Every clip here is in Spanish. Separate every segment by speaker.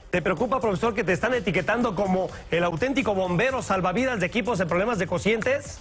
Speaker 1: ¿Te preocupa, profesor, que te están etiquetando como el auténtico bombero salvavidas de equipos en problemas de cocientes?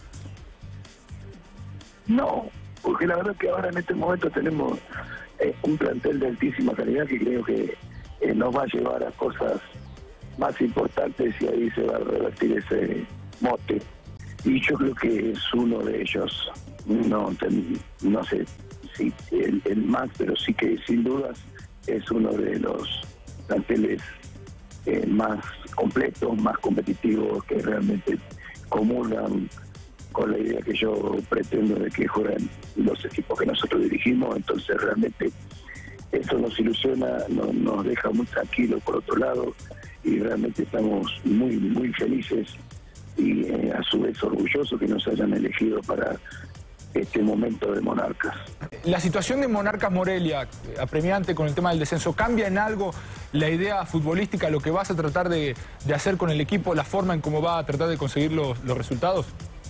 Speaker 2: No, porque la verdad que ahora en este momento tenemos un plantel de altísima calidad que creo que nos va a llevar a cosas más importantes y ahí se va a revertir ese mote. Y yo creo que es uno de ellos, no sé si el más, pero sí que sin dudas es uno de los planteles más completos, más competitivos, que realmente comulgan con la idea que yo pretendo de que jueguen los equipos que nosotros dirigimos. Entonces realmente eso nos ilusiona, nos deja muy tranquilos por otro lado, y realmente estamos muy, muy felices y a su vez orgullosos que nos hayan elegido para este momento de Monarcas.
Speaker 3: La situación de Monarcas Morelia, apremiante con el tema del descenso, ¿cambia en algo la idea futbolística, lo que vas a tratar de hacer con el equipo, la forma en cómo va a tratar de conseguir los resultados?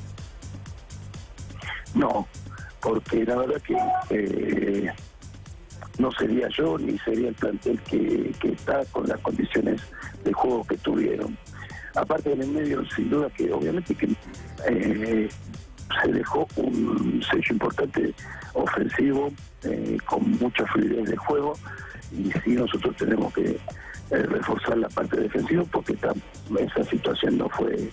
Speaker 2: No, porque la verdad que no sería yo ni sería el plantel que está con las condiciones de juego que tuvieron. Aparte en el medio, sin duda que obviamente que se dejó un sello importante ofensivo con mucha fluidez de juego, y sí nosotros tenemos que reforzar la parte defensiva porque esa situación no fue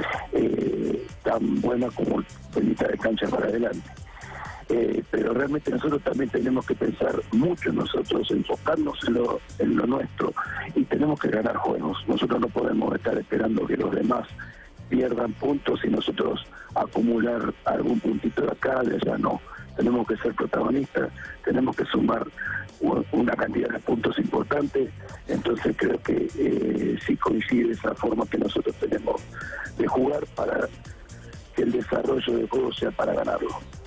Speaker 2: tan buena como de mitad de cancha para adelante. Pero realmente nosotros también tenemos que pensar mucho nosotros, enfocarnos en lo nuestro, y tenemos que ganar juegos. Nosotros no podemos estar esperando que los demás pierdan puntos y nosotros acumular algún puntito de acá, de allá. No, tenemos que ser protagonistas, tenemos que sumar una cantidad de puntos importantes. Entonces creo que sí coincide esa forma que nosotros tenemos de jugar para que el desarrollo del juego sea para ganarlo.